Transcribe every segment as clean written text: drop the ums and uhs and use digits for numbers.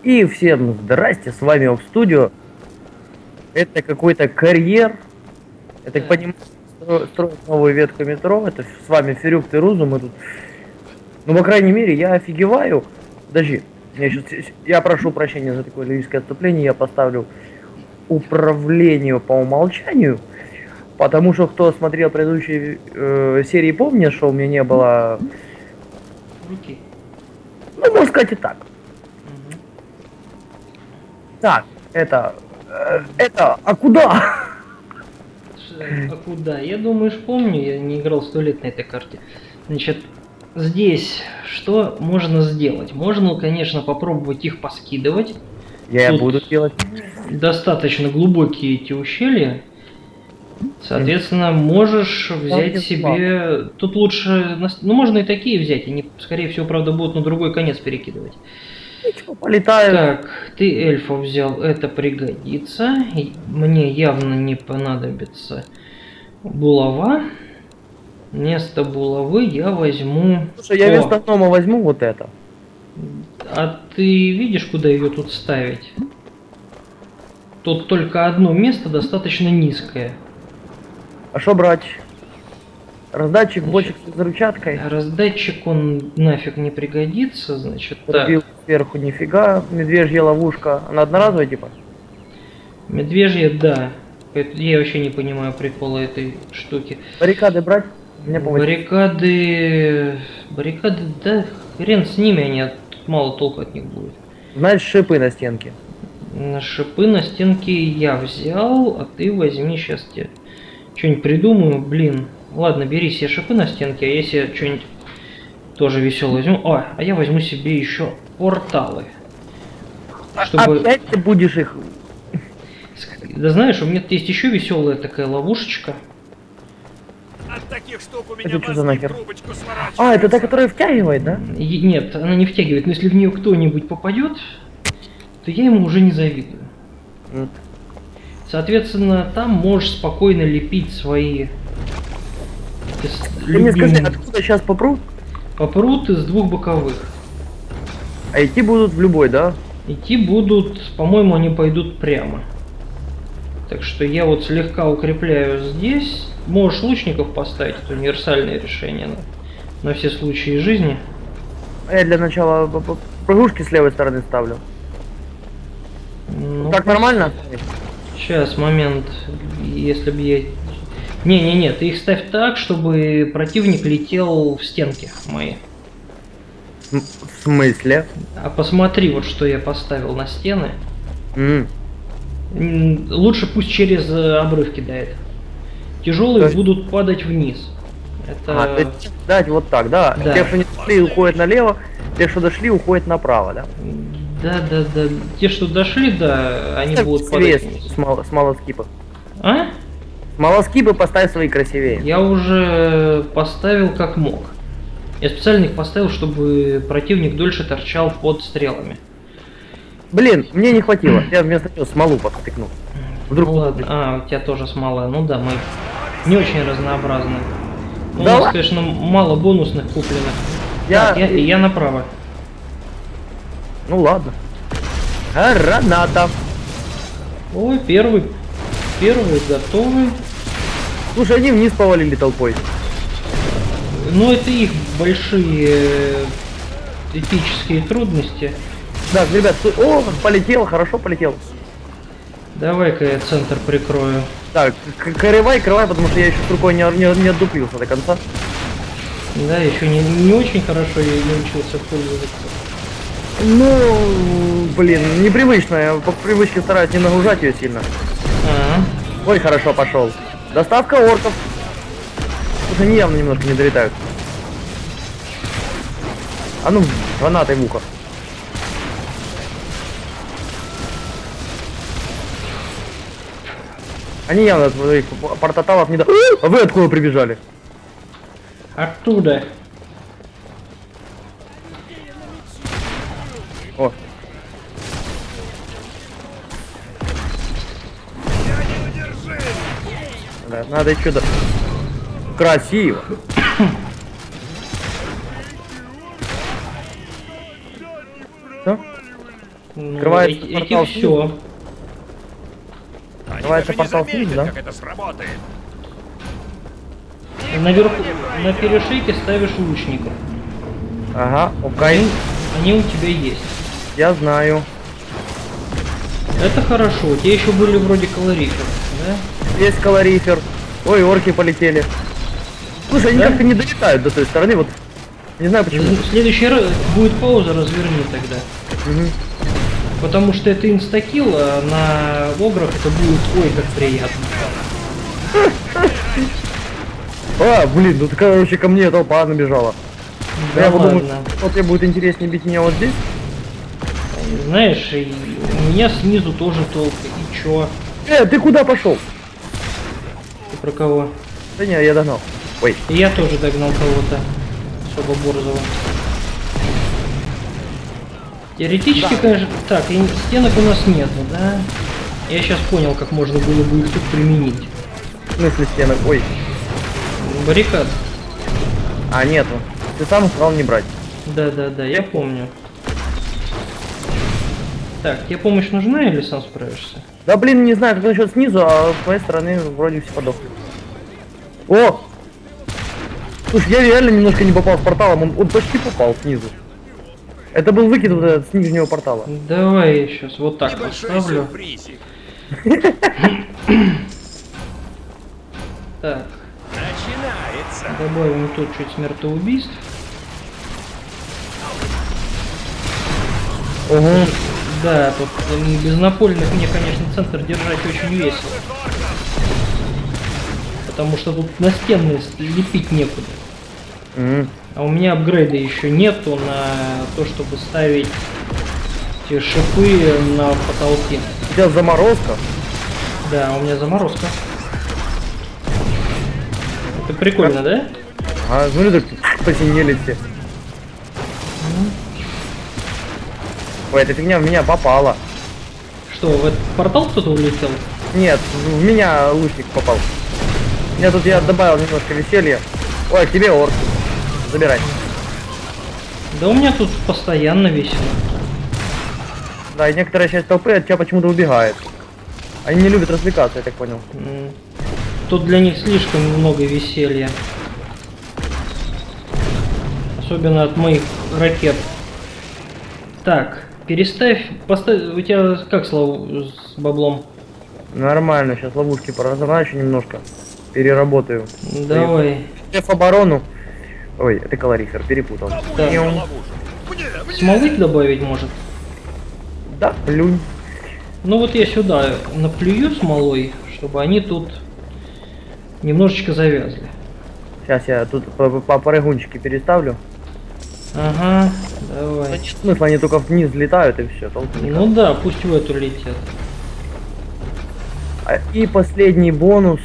И всем здрасте, с вами Офстудио. Это какой-то карьер. Я так понимаю, строят новую ветку метро. Это с вами Фирюк Тырузу. Мы тут... Ну, по крайней мере, я офигеваю. Подожди, я прошу прощения за такое лирическое отступление. Я поставлю управлению по умолчанию. Потому что кто смотрел предыдущие серии, помнит, что у меня не было... Руки. Ну, можно сказать и так. Так, это, а куда? А куда? Я думаю, помню, я не играл 100 лет на этой карте. Значит, здесь что можно сделать? Можно, конечно, попробовать их поскидывать. Я Тут буду делать. достаточно глубокие эти ущелья. Соответственно, можешь взять себе... Тут лучше... Ну, можно и такие взять. Они, скорее всего, правда, будут на другой конец перекидывать. Ничего, полетаю. Так, ты эльфа взял, это пригодится. Мне явно не понадобится булава. Вместо булавы я возьму... Слушай, я вместо гнома возьму вот это. А ты видишь, куда ее тут ставить? Тут только одно место достаточно низкое. А что брать? Раздатчик, бочек с заручаткой. Раздатчик, он нафиг не пригодится, значит, Пробил так. сверху нифига. Медвежья ловушка. Она одноразовая типа? Медвежья, да. Я вообще не понимаю прикола этой штуки. Баррикады брать? Мне Баррикады, да, хрен с ними, они мало толку от них будет. Знаешь, шипы на стенке. Шипы на стенке я взял, а ты возьми, сейчас тебе что-нибудь придумаю, блин. Ладно, бери себе шипы на стенке, а я себе что-нибудь тоже веселое возьму. А я возьму себе еще порталы. Чтобы... Опять ты будешь их... Да знаешь, у меня есть еще веселая такая ловушечка. От таких штук у Это меня что за нахер? трубочку сворачивает. А, это та, которая втягивает, да? Нет, она не втягивает, но если в нее кто-нибудь попадет, то я ему уже не завидую. Соответственно, там можешь спокойно лепить свои... Ты мне скажи, откуда сейчас попрут? Попрут из двух боковых. А идти будут в любой, да? Идти будут, по-моему, они пойдут прямо. Так что я вот слегка укрепляю здесь. Можешь лучников поставить, это универсальное решение на все случаи жизни. А я для начала прыгушки с левой стороны ставлю. Ну, так нормально? Сейчас, момент. Если бы я... Не, ты их ставь так, чтобы противник летел в стенки мои. В смысле? А посмотри, вот что я поставил на стены. Лучше пусть через обрыв кидает. Тяжелые будут падать вниз. Это... дать вот так, да? Да. Те, что не дошли, уходят налево, те, что дошли, уходят направо, да? Да. Те, что дошли, да, они будут падать вниз. Смолоскипы. А? Смолоскипы поставь свои красивее. Я уже поставил как мог. Я специально их поставил, чтобы противник дольше торчал под стрелами. Блин, мне не хватило. Я вместо него смолу подтыкнул. Вдруг... Ну ладно, у тебя тоже смола. Ну да, мы не очень разнообразны. Ну, Да у нас, конечно, мало бонусных купленных. Я направо. Ну ладно. Граната. Ой, первый готовый. Слушай, они вниз повалили толпой. Ну, это их большие эпические трудности. Так, ребят, о, полетел, хорошо полетел. Давай-ка я центр прикрою. Так, крывай, потому что я еще с рукой не отдуплился до конца. Да, еще не очень хорошо я научился пользоваться. Ну, блин, непривычно. Я по привычке стараюсь не нагружать ее сильно. Ой, хорошо пошел. Доставка орков. Слушай, они явно немножко не долетают. А ну, гранатой в ухо. Они явно от своих портаталов не до... А вы откуда прибежали? Оттуда. О. Да, надо еще до... Красиво. Что? Ну, Открывается эти портал все. Они Давайте даже не портал заметят, снизу, да? как это сработает. Наверху, на перешейке ставишь лучников. Ага, окей. Они у тебя есть. Я знаю. Это хорошо. У тебя еще были вроде калориферы, да? Есть калорифер. Ой, орки полетели. Слушай, они Да? как-то не долетают до той стороны, вот. Не знаю почему. В следующий раз будет пауза, разверни тогда. Мгм. Потому что это инстакил, а на ограх это будет ой как приятно. А, блин, ну короче, ко мне толпа набежала. Да Я подумал, ладно. что тебе будет интереснее бить меня вот здесь. Знаешь, и у меня снизу тоже толка. И чё? Ты куда пошел? Ты про кого? Да не, я догнал. Ой, И я тоже догнал кого-то. Особо борзого. Теоретически, Да. конечно, так, и стенок у нас нету, да? Я сейчас понял, как можно было бы их тут применить. в смысле стенок? Ой, Баррикад. а нету. Ты сам сказал не брать. Да, я помню. Так, тебе помощь нужна или сам справишься? Да блин, не знаю, как насчет снизу, а с моей стороны вроде все подохли. О! Слушай, я реально немножко не попал с порталом, он почти попал снизу. Это был выкид вот этот с нижнего портала. Давай я сейчас вот так Небольшой поставлю. сюрпризик. Так, Начинается. добавим тут чуть смертоубийств. Ого. Да, тут без напольных мне, конечно, центр держать очень весело. Потому что тут настенные лепить некуда. Мгм. А у меня апгрейда еще нету на то, чтобы ставить эти шипы на потолке. У тебя заморозка? Да, у меня заморозка. Это прикольно, да? А, смотри, так посинели все. Ой, эта фигня в меня попала. Что, в этот портал кто-то улетел? Нет, в меня лучник попал. Я тут добавил немножко веселья. Ой, к тебе орк. Забирай. Да у меня тут постоянно весело. Да, и некоторая часть толпы от тебя почему-то убегает. Они не любят развлекаться, я так понял. Тут для них слишком много веселья. Особенно от моих ракет. Так, переставь, поставь, у тебя как с баблом? Нормально, сейчас ловушки поразворачу немножко. Переработаю. Давай. Оборону. Ой, это калорифер, перепутал. Так. Мне, мне. Смолы добавить может? Да, плюнь. Ну вот я сюда наплюю смолой, чтобы они тут немножечко завязли. Сейчас я тут по прыгунчике переставлю. Ага, давай. Смысл, они только вниз летают и все. Ну да, пусть в эту летят. И последний бонус.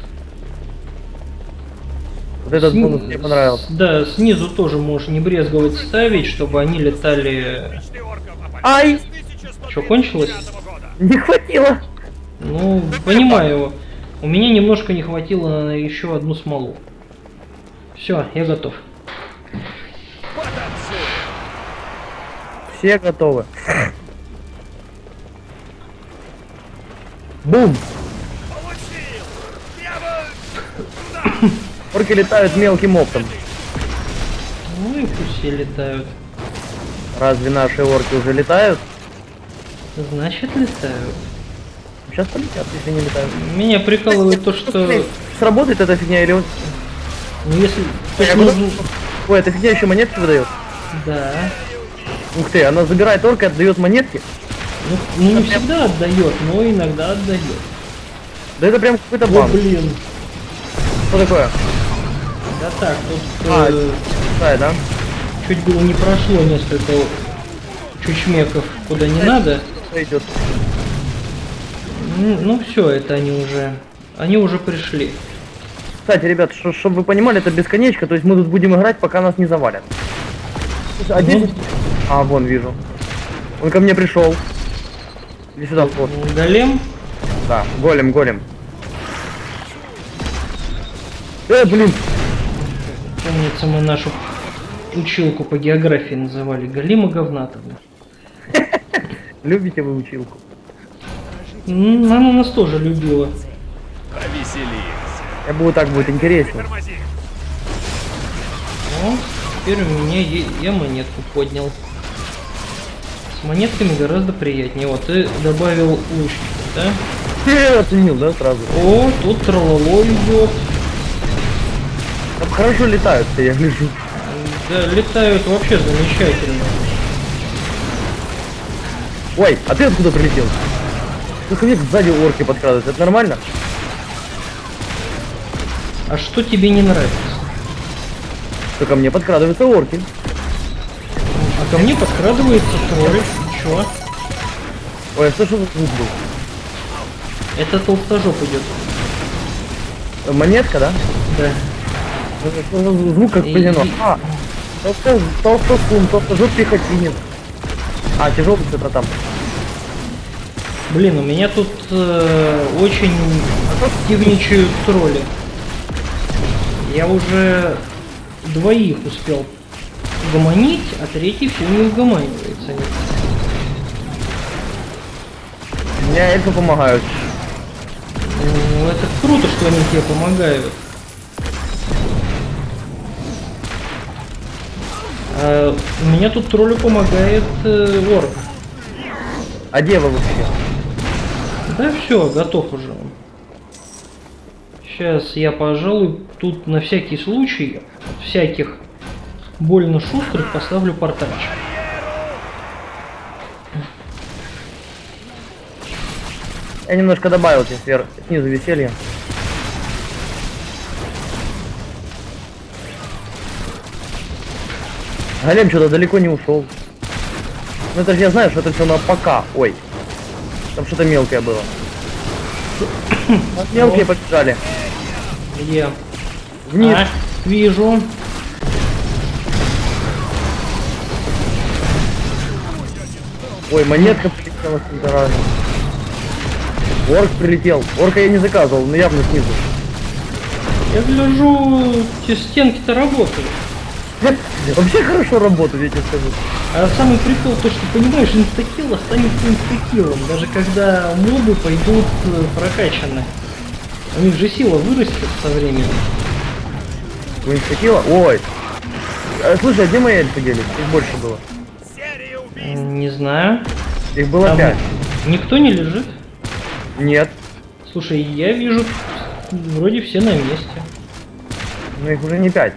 Вот этот бонус мне понравился. Да, снизу тоже можешь не брезговать ставить, чтобы они летали. Ай! Что, кончилось? Не хватило! Ну, понимаю. У меня немножко не хватило на еще одну смолу. Все, я готов. Все готовы. Бум! Орки летают мелким оптом. Ну и пусть все летают. Разве наши орки уже летают? Значит, летают. Сейчас полетят, если не летают. Меня прикалывает то, что... Сработает эта фигня или он... Ну если... Я тут буду- нужно- Ой, эта фигня еще монетки выдает. Да. Ух ты, она забирает орка, отдает монетки. Ну не всегда отдает, но иногда отдает. Да это прям какой-то О, бан. блин. Что такое? Да так, тут А, да? чуть было не прошло несколько чучмеков куда не надо. Что идет? Ну все, это они уже пришли. Кстати, ребят, чтобы вы понимали, это бесконечка, то есть мы тут будем играть, пока нас не завалят. Слушай, а Ну. здесь... А, вон, вижу. Он ко мне пришел. Иди сюда, вот. Голем. Да, голем, голем. Блин. Помнится, мы нашу училку по географии называли Галима Говнатовна. Любите вы училку? Она нас тоже любила. Повеселимся. Я буду так будет интересно. Тормози. О, теперь у меня я монетку поднял. С монетками гораздо приятнее. Вот, ты добавил лучника, да? Ты оценил, да, сразу? О, тут трололо идет. Там хорошо летают-то, я гляжу. Да, летают вообще замечательно. Ой, а ты откуда прилетел? Ну, ко мне сзади орки подкрадываются, это нормально? А что тебе не нравится? Что ко мне подкрадываются орки. А ко мне подкрадывается тролль. Чё? Ой, а что за звук был? Это толстожоп идет. Монетка, да? Да. Звук как пылено. А, толстосум, толстожоп пехотинец. А, тяжелый что-то там. Блин, у меня тут очень активничают тролли. Я уже двоих успел угомонить, а третий все не угомонивается. Мне эльфы помогают. Ну, это круто, что они тебе помогают. А у меня тут троллю помогает орк. А где вы вообще? Да все, готов уже. Сейчас я, пожалуй, тут на всякий случай всяких больно шустрых поставлю портальчик. Я немножко добавил тебе снизу веселья. Голем что-то далеко не ушел. Ну это же я знаю, что это все на пока. Ой. Там что-то мелкое было. Мелкие побежали. Где? Вниз. А, вижу. Ой, монетка прилетела с центра. Орк прилетел. Орка я не заказывал, но явно снизу. Я гляжу, те стенки-то работают. Вообще хорошо работает, я тебе скажу. А самый прикол то, что, понимаешь, инстакил останется инстакилом, даже когда мобы пойдут прокачаны. У них же сила вырастет со временем. У инстакила? Ой. Слушай, а где мои эльфы делись? Их больше было. Серия убийств. Не знаю. Их было Там 5. никто не лежит? Нет. Слушай, я вижу, вроде все на месте. Но их уже не 5.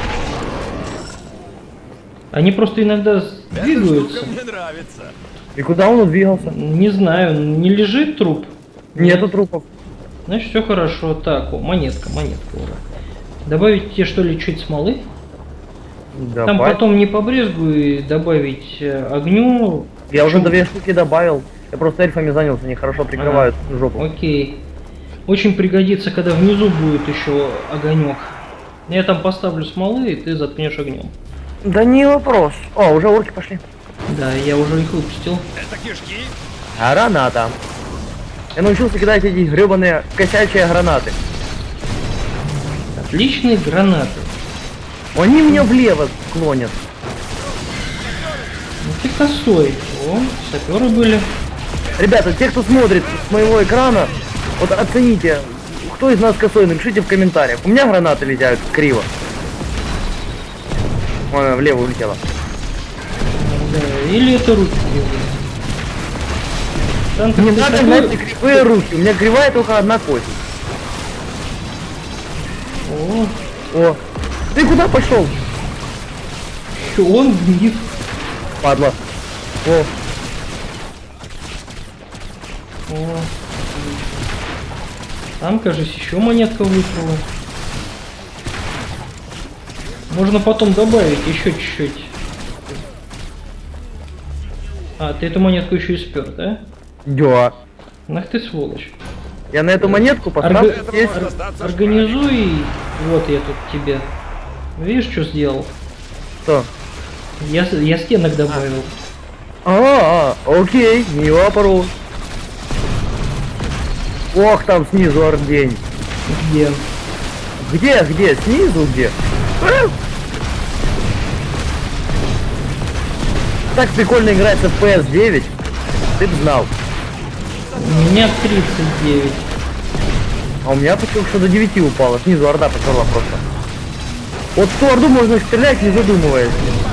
Они просто иногда Эта двигаются. штука мне нравится. И куда он двигался? Не знаю, не лежит труп? Нету трупов. Значит, все хорошо. Так, о, монетка, ура. Добавить тебе что ли чуть смолы? Давай. Там потом не побрезгую и добавить огню. Я уже Шум. 2 штуки добавил. Я просто эльфами занялся, они хорошо прикрывают жопу. Окей. Очень пригодится, когда внизу будет еще огонек. Я там поставлю смолы, и ты заткнешь огнем. Да не вопрос. О, уже орки пошли. Да, я уже их выпустил. Это кишки. Граната. Я научился кидать эти гребаные косячие гранаты. Отличные гранаты. Они меня влево клонят. Ну ты косой. О, саперы были. Ребята, те, кто смотрит с моего экрана, вот оцените, кто из нас косой, напишите в комментариях. У меня гранаты летят криво. Ой, влево улетела. Да, или это руки кривые. Танк, Не ты надо такой- гнать на кривые руки, у меня кривая только одна кость. О, О, ты куда пошел? чё, он вниз. Падла. О, О. Там, кажется, еще монетка выпала. Можно потом добавить еще чуть-чуть. А, ты эту монетку еще и спер, да? да. Ах ты сволочь. Я на эту монетку поставлю Орга- Это здесь. может остаться Организуй. Вот я тут тебе. Видишь, что сделал? Что? Я стенок добавил. Окей, не вопрос. Ох, там снизу ордень. Где? Где? Снизу где? Так прикольно играть в PS9. ты б знал. У меня 39. А у меня почему что до 9 упало. Снизу орда поперла просто. Вот в ту орду можно стрелять, не задумываясь.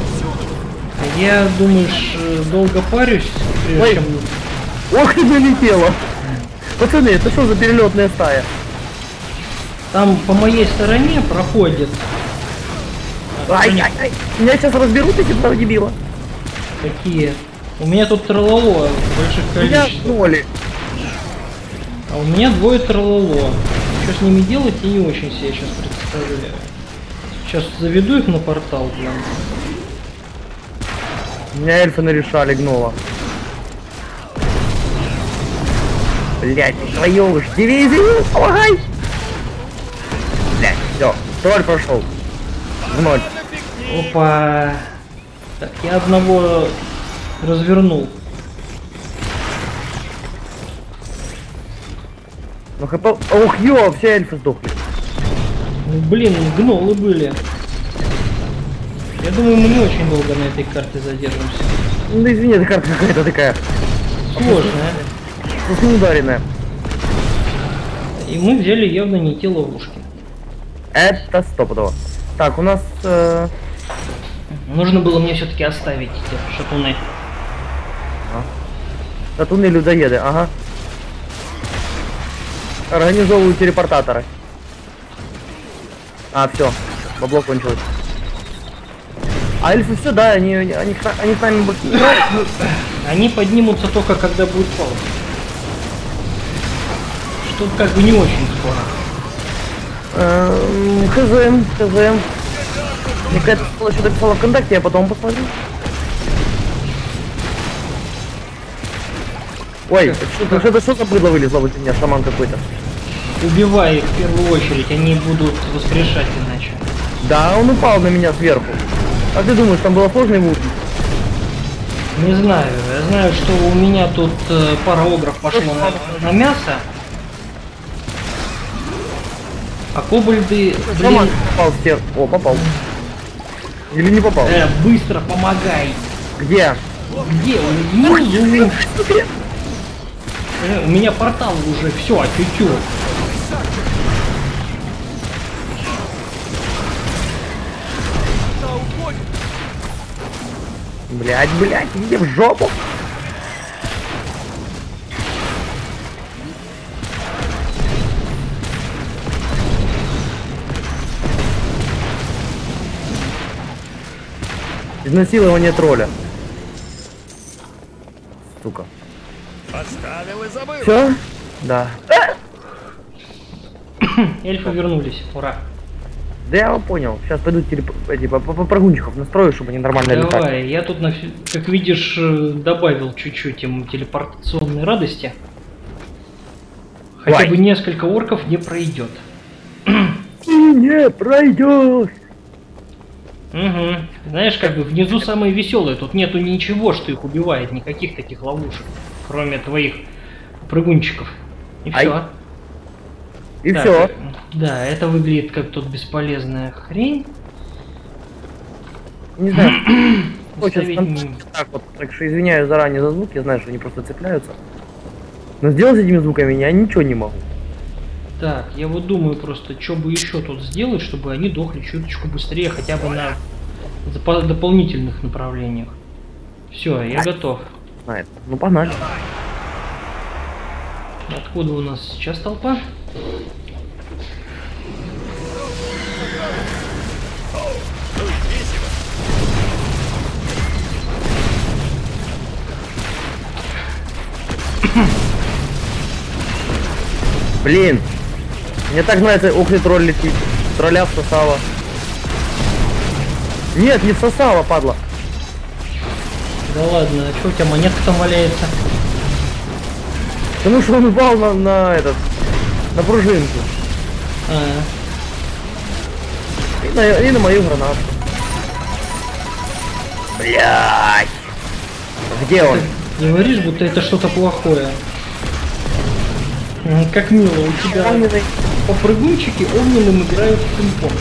Я, думаешь, долго парюсь, прежде Ой. чем... Ох ты долетела! Пацаны, это что за перелетная стая? Там по моей стороне проходит... Ай-яй-яй! Меня сейчас разберут эти два дебила. Какие? У меня тут трололо в больших Меня количествах. ноли. А у меня двое трололо. Что с ними делать, я не очень себе сейчас представляю. Сейчас заведу их на портал, блин. Меня эльфы нарешали гнола. Блять, твою уж дивизию, помогай! Блять, все, тролль прошел. В ноль. Опа. Так, я одного развернул. Ну хп... Ох, ё, все эльфы сдохли. Ну, блин, гнолы были. Я думаю, мы не очень долго на этой карте задержимся. Ну извини, эта карта какая-то такая. Сложная. Просто ударенная. И мы взяли явно не те ловушки. Это стопудово. Так, у нас... Нужно было мне все-таки оставить эти шатуны. Шатуны людоеды, ага. Организовываю телепортаторы. А, все, бабло кончилось. А эльфы все, да, они с нами больше не играют. Они поднимутся только когда будет пауза. Что как бы не очень скоро. Хз. Мне какая-то что-то писала ВКонтакте, я потом посмотрю. Ой, это что за быдло вылезло возле меня, шаман какой-то. Убивай их в первую очередь, они будут воскрешать иначе. Да, он упал на меня сверху. А ты думаешь, там было сложно его убить? Не знаю, я знаю, что у меня тут пара огров пошло на мясо. А кобальды, Шаман блин, попал в стену. О, попал. Или не попал? быстро помогай. Где? Где он? Внизу. У меня портал уже, все, отвечу. Блять, иди в жопу. Изнасилование тролля. Сука. Оставил и забыл. Все? Да. Эльфы вернулись, ура. Да я его понял. Сейчас пойду по прогунчиков настрою, чтобы они нормально летали. Давай, я тут, как видишь, добавил чуть-чуть им телепортационной радости. Хотя Ой. бы несколько орков не пройдет. Не пройдешь. Угу. Знаешь, как бы внизу самые веселые. Тут нету ничего, что их убивает, никаких таких ловушек, кроме твоих прыгунчиков. И Ай. все. И все. Да, это выглядит как тут бесполезная хрень. Не знаю. Хочется Ставить так вот, так что извиняюсь заранее за звук, я знаю, что они просто цепляются. Но сделать с этими звуками я ничего не могу. Так, я вот думаю просто, что бы еще тут сделать, чтобы они дохли чуточку быстрее, хотя бы на дополнительных направлениях. Все, я готов. Знает. Ну погнали. Откуда у нас сейчас толпа? Блин. Мне так нравится, ох ты тролль летит. Тролля всосала. Нет, не всосала, падла. Да ладно, а что у тебя монетка там валяется? Потому что он упал на этот, на пружинку. А, И на мою гранату. Блять. Где он? не говоришь, будто это что-то плохое. Как мило, у тебя Огненный. попрыгунчики огненным играют в пинг-понг.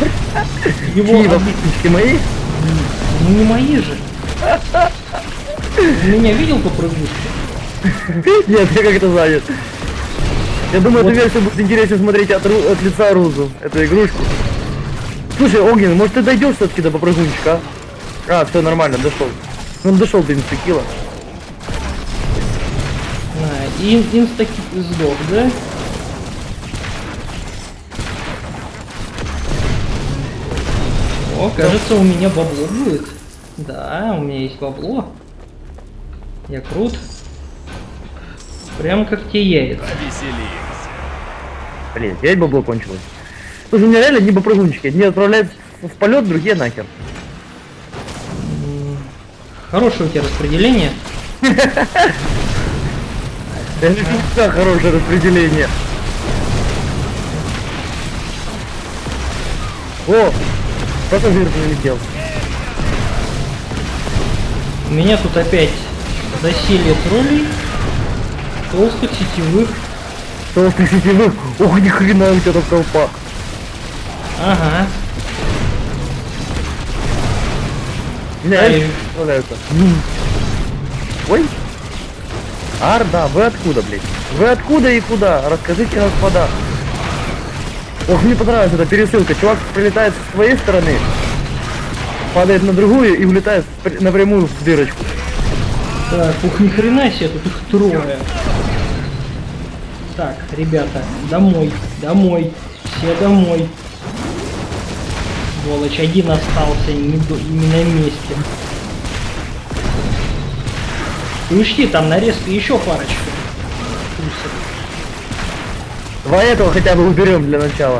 Его Чьи оби- попытки мои? Ну не мои же. Меня видел по прыгушке? Нет, я как-то занят. Я думаю, Вот. эту версию будет интереснее смотреть от лица Рузу, эту игрушку. Слушай, Огнен, может ты дойдешь все-таки до попрыгунчика, а? Все нормально, дошел. Ну, он дошел до инстакила. Инстаки сдох, да? О, кажется, у меня бабло будет. Да, у меня есть бабло. Я крут. Прям как те яйца. Повеселимся. Блин, опять бабло кончилось. Слушай, у меня реально не попрыгунчики. Одни отправляют в полет, другие нахер. Хорошее у тебя распределение. Это всегда хорошее распределение. О! Пассажир прилетел. У меня тут опять засилье троллей, толстых сетевых. Толстых сетевых. Ох, ни хрена у тебя там толпа. Ага. Меня Да, эти и- справляются. Ой. Да, вы откуда, блядь? Вы откуда и куда? Расскажите, господа. Ох, мне понравилась эта пересылка. Чувак прилетает с своей стороны, падает на другую и улетает напрямую в дырочку. Так, ух, ни хрена себе, тут их трое. Так, ребята, домой, домой, все домой. Сволочь, один остался не на месте. Ты учти, там нарезка еще парочка. Тусит. Два этого хотя бы уберем для начала.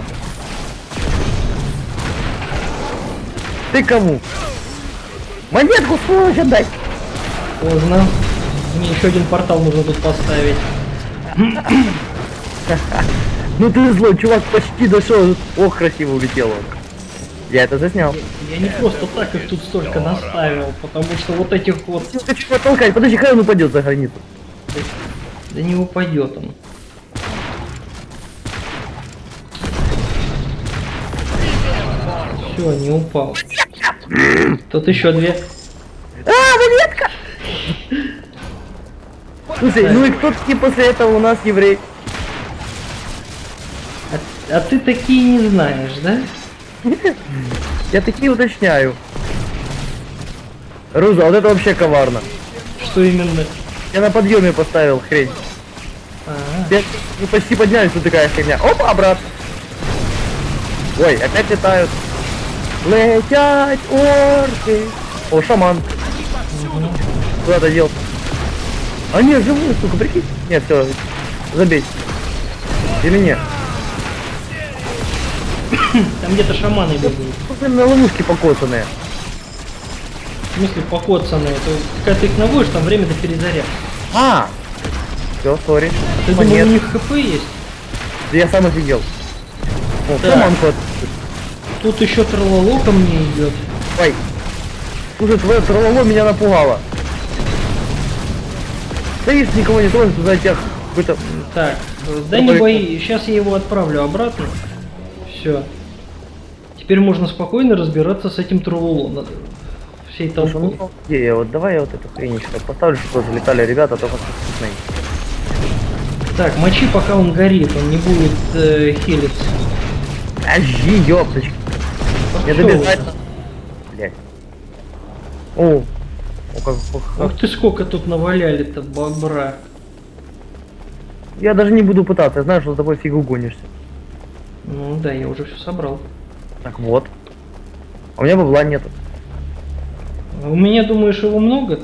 Ты кому? Монетку, сволочь, отдай! Поздно. Мне еще один портал нужно тут поставить. Ну ты злой, чувак почти дошел. Ох, красиво улетел он. Я это заснял. Я не просто так их тут столько наставил, потому что вот этих вот... Хочу потолкать, подожди, хай он упадет за границу. Да не упадет он. Все, не упал. Тут еще две. Монетка! Слушай, ну и кто таки после этого у нас еврей? А ты такие не знаешь, да? Я такие уточняю. Руза, вот это вообще коварно. Что именно? Я на подъеме поставил хрень. Я почти поднялись, тут такая херня. Опа, обратно. Ой, опять летают. Летят орки. О, шаман. Куда-то делся. А нет, живую, сука, прикинь. Нет, все, забей. Или нет? Там где-то шаманы бегают. Слушай, на ловушки покоцанные. В смысле покоцанные? Это когда ты их наводишь, там время до перезарядки. Все, сори. Ты думал, у них хп есть? Да я сам офигел. О, Так. шаман кот. Тут еще трололо ко мне идет. Ой. Слушай, твое трололо меня напугало. Стоишь, никого не тронешь, за тебя какой-то... Так, да не бои, сейчас я его отправлю обратно. Все. Теперь можно спокойно разбираться с этим трололо. Всей Слушай, толпой. ну, идея, вот давай я вот эту хренечку поставлю, чтобы залетали ребята, только вкусные. Так, мочи, пока он горит, он не будет хилиться. Ажи, ёпточки. Мне Что обязательно... Блять. О, как... Ах ты сколько тут наваляли-то бобра. Я даже не буду пытаться, я знаю, что с тобой фигу гонишься. Ну да, я уже все собрал. Так вот. А у меня бабла нету. А у меня, думаешь, его много?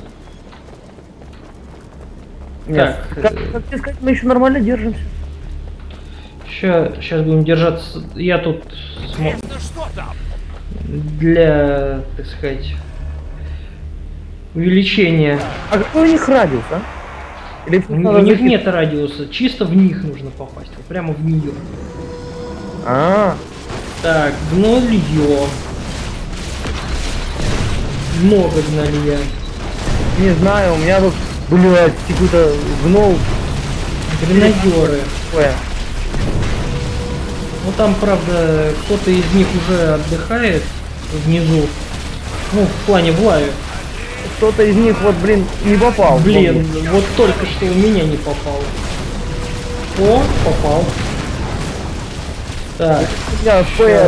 Нет, Так, как тебе сказать, мы еще нормально держимся. Сейчас будем держаться. Я тут Это что там? для, так сказать, увеличения. А какой у них радиус, а? Или их У надо них закинуть? нет радиуса, чисто в них нужно попасть, вот прямо в нее. Так, гнолье. Много гнолья. Не знаю, у меня тут, блядь, какой-то гнол. Гренадеры. Ой, Ну там, правда, кто-то из них уже отдыхает внизу. Ну, в плане в лаве. кто-то из них вот, блин, не попал. Блин, вот только что у меня не попало. О, попал. Так, Я FPS. сейчас.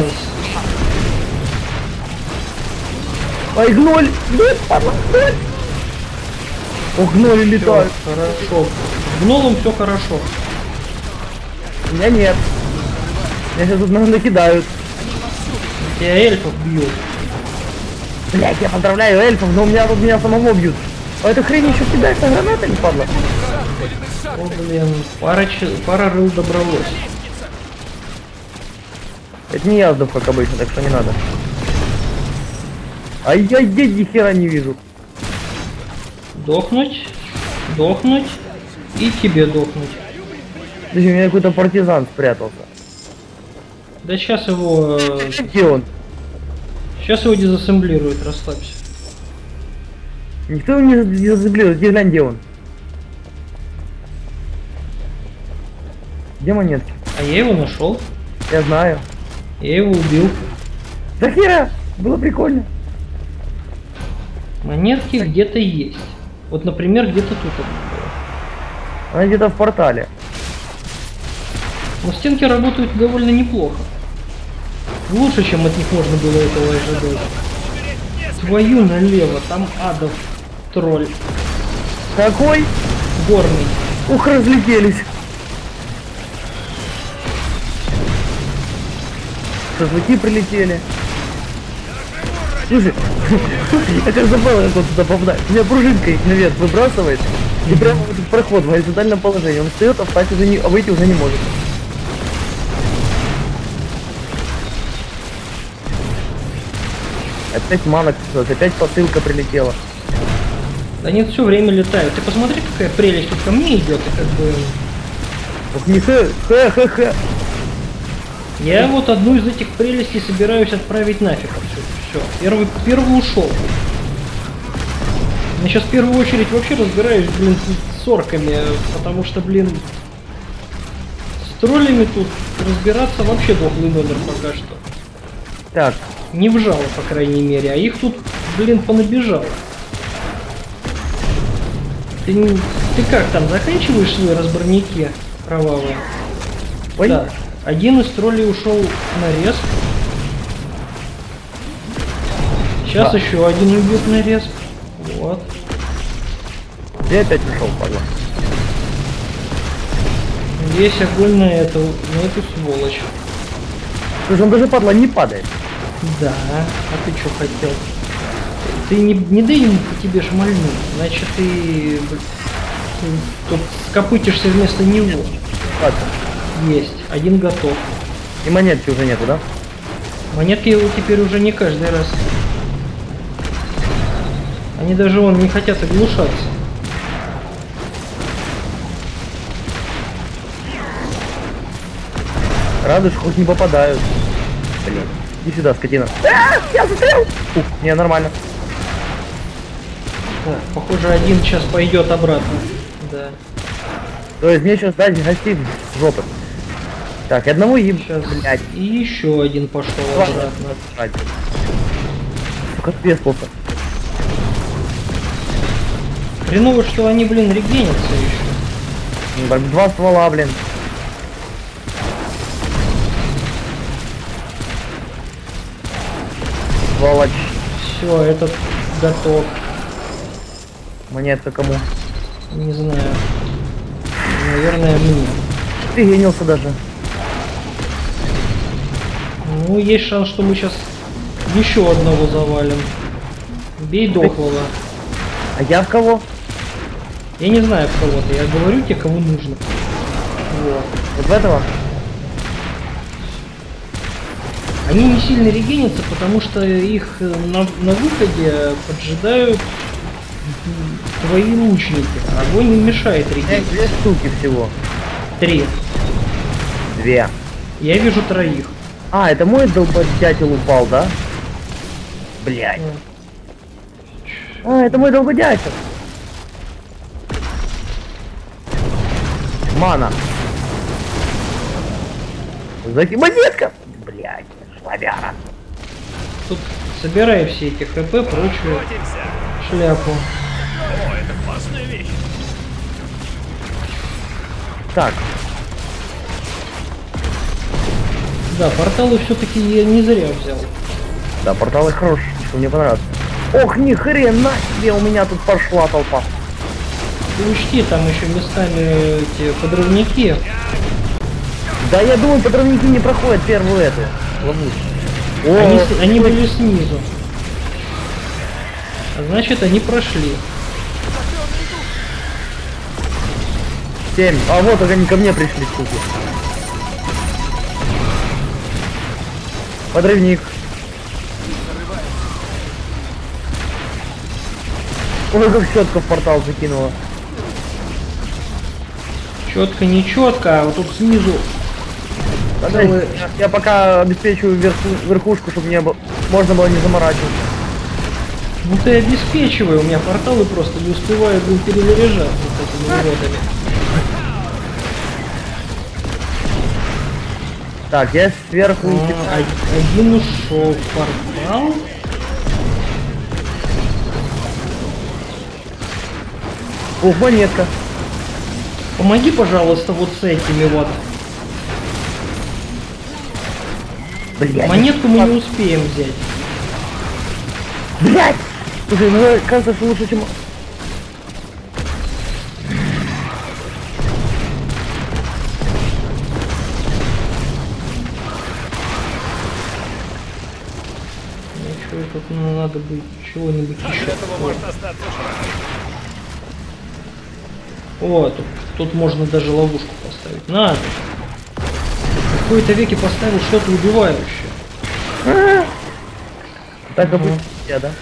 Ай, гноль! Нет, падла, гноль! Ох, гноли Всё, летают. хорошо. С гнолом все хорошо. У меня нет. Меня сейчас тут накидают. Тебя эльфов бьют. Блять, я поздравляю эльфов, но у меня тут меня самого бьют. А эта хрень еще кидается гранатами, падла. О, блин, пара рыл добралось. Это не я сдох, как обычно, так что не надо. Ай-яй-яй, ни хера не вижу. Дохнуть, дохнуть и тебе дохнуть. Подожди, у меня какой-то партизан спрятался. Да сейчас его... Где он? Сейчас его дезассемблируют, расслабься. Никто его не зазублил, где глянь, где он? Где монетки? А я его нашел, Я знаю. я его убил. Да хера! Было прикольно. Монетки где-то есть. Вот, например, где-то тут. Она где-то в портале. Но стенки работают довольно неплохо. Лучше, чем от них можно было этого ожидать. Твою налево, там адов тролль. Какой? Горный. Ух, разлетелись. Шашлыки прилетели. Слушай, я как забыл, как он туда попадает. У меня пружинка их наверх выбрасывает. И прямо в этот проход в горизонтальном положении. Он встает, а встать уже не, а выйти уже не может. Опять мана, опять посылка прилетела. Да нет, все время летают. Ты посмотри, какая прелесть тут ко мне идет, и как бы... Ох, не хэ. Я вот одну из этих прелестей собираюсь отправить нафиг. Все. Первый ушел. Я сейчас в первую очередь вообще разбираюсь, блин, с орками, потому что, блин, с троллями тут разбираться вообще дохлый номер пока что. Так, Не вжало, по крайней мере, а их тут, блин, понабежало. Ты как там, заканчиваешь свои разборники кровавые? ой, Да. Один из троллей ушел на респ. Сейчас Да. еще один уйдет на респ. Вот. я опять ушел, падла. Весь огонь на эту сволочь. Слушай, он даже, падла, не падает. Да, а ты что хотел? Ты не дай ему по тебе шмальнуть, значит ты тут скопытишься вместо него. Ладно. Есть, один готов. И монетки уже нету, да? Монетки его теперь уже не каждый раз. Они даже не хотят оглушаться. Радуешь, хоть не попадают. Блин, иди сюда, скотина. Я застрял! Ух, не, нормально. Так, похоже, один сейчас пойдет обратно. Да. То есть мне сейчас дать гостей в жопы. Так, и одному им, Сейчас. блядь, И еще один пошел обратно. брать. Сука, спецнулся. Хреново, что они, блин, регенятся еще. Так, два ствола, блин. Сволочь. Все, этот готов. Монетка кому? Не знаю. Наверное, мне. Ты генился даже. Ну, есть шанс, что мы сейчас еще одного завалим. Бей дохлого. А я в кого? Я не знаю в кого-то, я говорю тебе, кого нужно. Вот. Вот в этого? Они не сильно регенятся, потому что их на выходе поджидают твои лучники. Огонь им мешает регениться. Две штуки всего. 3. Две. Я вижу 3. А, это мой долбодятел упал, да? Блядь. А, это мой долбодятел. Мана. Монетка! Блядь, славяра. Тут собирай все эти хп, прочую. шляпу. О, это классная вещь. Так, Да, порталы все-таки я не зря взял. да, порталы хорошие, что мне понравилось. Ох, ни хрена себе, у меня тут пошла толпа. Ты учти, там еще местами эти подрывники. Да я думаю, подрывники не проходят первую эту ловушку. Они были снизу. А значит, они прошли. 7. А вот они ко мне пришли, суки. Подрывник. Ой, как четко в портал закинуло. Четко, не четко, а вот тут снизу. Подожди, я пока обеспечиваю верхушку, чтобы можно было не заморачиваться. Ну ты обеспечивай, у меня порталы просто не успевают перезаряжаться с этими уродами. Так, я сверху... Один ушел в портал. Ух, монетка. Помоги, пожалуйста, вот с этими вот. Блядь. Монетку мы не успеем взять. Блядь! Слушай, ну кажется, что лучше, чем... Ничего, тут надо быть чего-нибудь От еще. этого может остаться шрам. О, тут можно даже ловушку поставить. Надо. В какой-то веке поставил что-то убивающее. Так обычно я, да?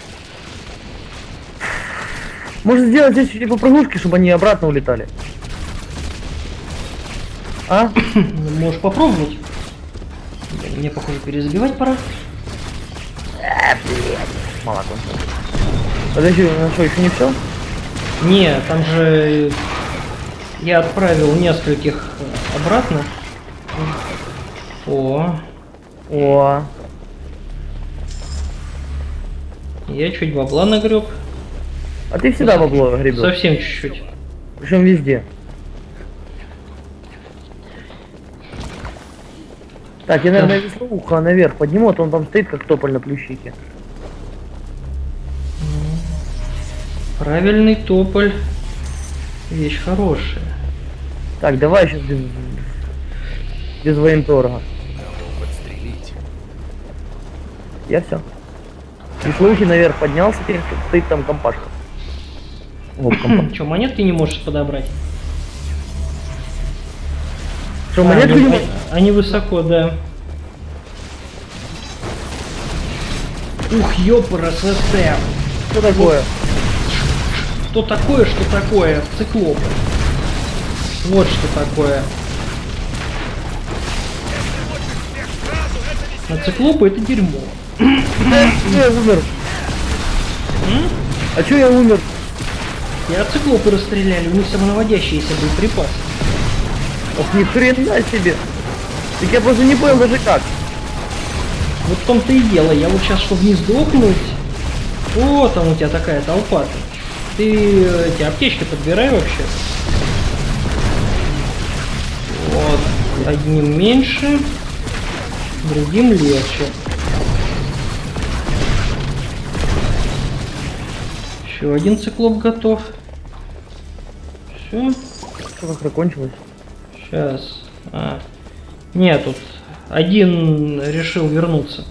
Может сделать здесь типа прыгушки, чтобы они обратно улетали? А? Ну, можешь попробовать. Мне, похоже, перезабивать пора. Блядь. Молоко. Подожди, ну что, еще не все? Не, там же я отправил нескольких обратно. О, О, я чуть бабла нагреб. а ты всегда бабло гребешь. Совсем чуть-чуть. Причем везде. Так, я, наверное, веслоуха наверх подниму, а то он там стоит, как тополь на плющике. Правильный тополь. Вещь хорошая. Так, давай сейчас без военторга. Подстрелить. Я все. Веслоухий наверх поднялся, теперь стоит там компашка. О, компашка. Че, монетки не можешь подобрать? Что, монетку не можешь? Они высоко, да. Ух, ёпара, СССР. Что такое? Что такое, что такое? Циклопы. Вот что такое. А циклопы это дерьмо. Я умер. А чё я умер? Я циклопы расстреляли, у них самонаводящиеся боеприпасы. Ох, ни хрена себе. Так я просто не понял даже как. Вот в том-то и дело, я вот сейчас, чтобы не сдохнуть... О, там у тебя такая толпа-то. Ты эти аптечки подбирай вообще. Вот. Одним меньше, другим легче. Еще один циклоп готов. Все. Что как закончилось? Сейчас. Нет, тут один решил вернуться.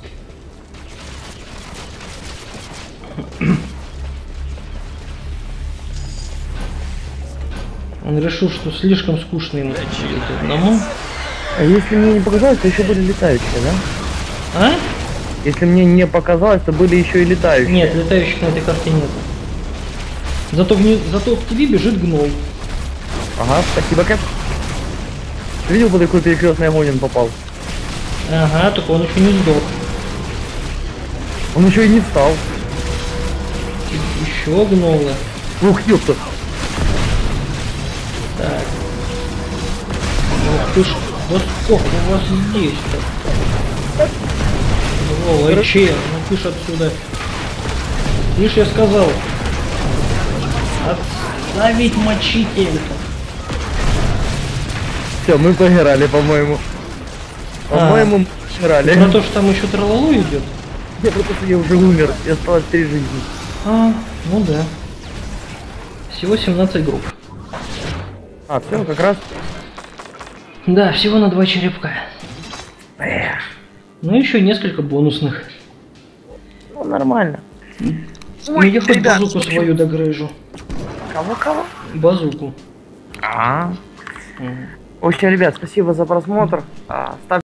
Он решил, что слишком скучно ему сидеть одному. А если мне не показалось, то еще были летающие, да? А? Если мне не показалось, то были еще и летающие. Нет, летающих на этой карте нет. Зато к тебе бежит гном. Ага, спасибо, Кэп. Ты видел, под какой перекрестный огонь он попал? Ага, только он еще не сдох. Он еще и не встал. Еще гнолы. Ух, ёпта. Так. Ух ты ж, да сколько у вас здесь-то? Сволочи, ну ты ж отсюда. Видишь, я сказал, Отставить мочить эльфа. Все, мы поиграли, по-моему. По-моему, мы поиграли. Про то, что там еще трололу идет? Я просто я уже умер, и осталось 3 жизни. Ну да. Всего 17 групп. А, все, как раз. Да, всего на 2 черепка. Эх, Ну еще несколько бонусных. ну нормально. Ну я хоть ребят, базуку свою догрыжу. Кого? Базуку. В общем, ребят, спасибо за просмотр. Ставьте